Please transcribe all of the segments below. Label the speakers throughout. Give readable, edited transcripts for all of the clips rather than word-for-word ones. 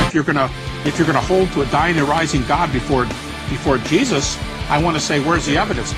Speaker 1: if you're gonna hold to a dying and rising God before Jesus, I want to say, where's the evidence?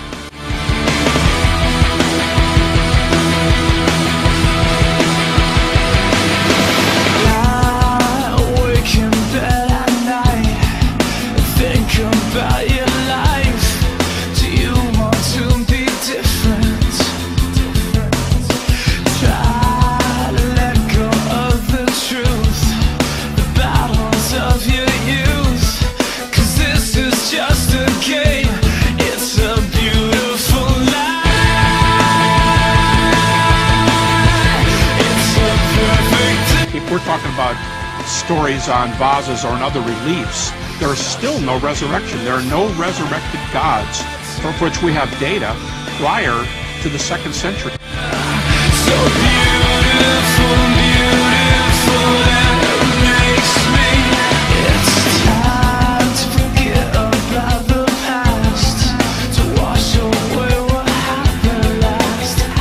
Speaker 1: We're talking about stories on vases or in other reliefs. There is still no resurrection. There are no resurrected gods for which we have data prior to the 2nd century.
Speaker 2: So beautiful, beautiful, and it makes me. It's time to forget about the past, to wash away what happened last.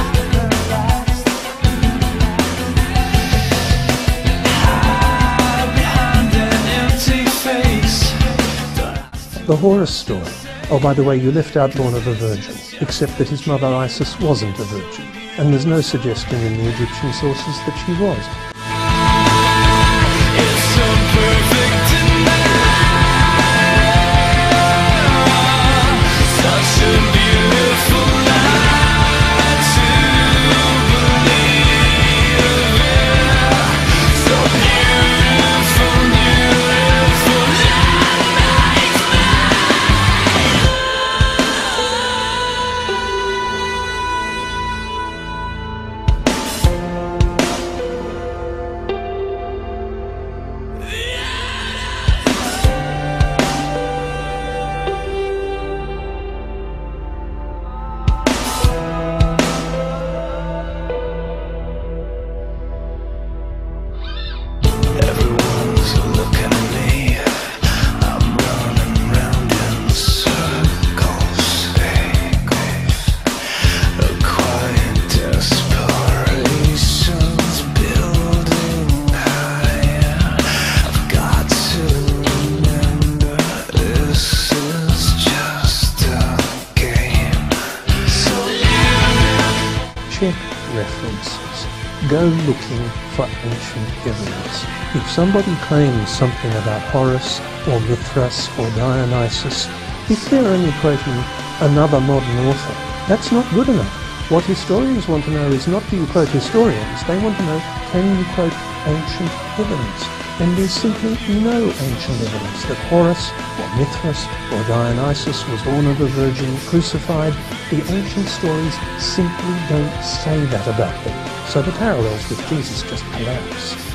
Speaker 3: The Horus story. Oh, by the way, you left out born of a virgin, except that his mother Isis wasn't a virgin, and there's no suggestion in the Egyptian sources that she was.
Speaker 2: It's a perfect denial, such a beautiful lie to believe in. So beautiful, beautiful, that makes me. Everyone's looking at me. I'm running round in circles. A quiet desperation's building higher. I've got to remember this is just a game. So
Speaker 3: Check references. Go looking for ancient evidence. If somebody claims something about Horus or Mithras or Dionysus, if they're only quoting another modern author, that's not good enough. What historians want to know is not do you quote historians, they want to know can you quote ancient evidence. And there's simply no ancient evidence that Horus or Mithras or Dionysus was born of a virgin, crucified. The ancient stories simply don't say that about them. So the parallels with Jesus just collapse.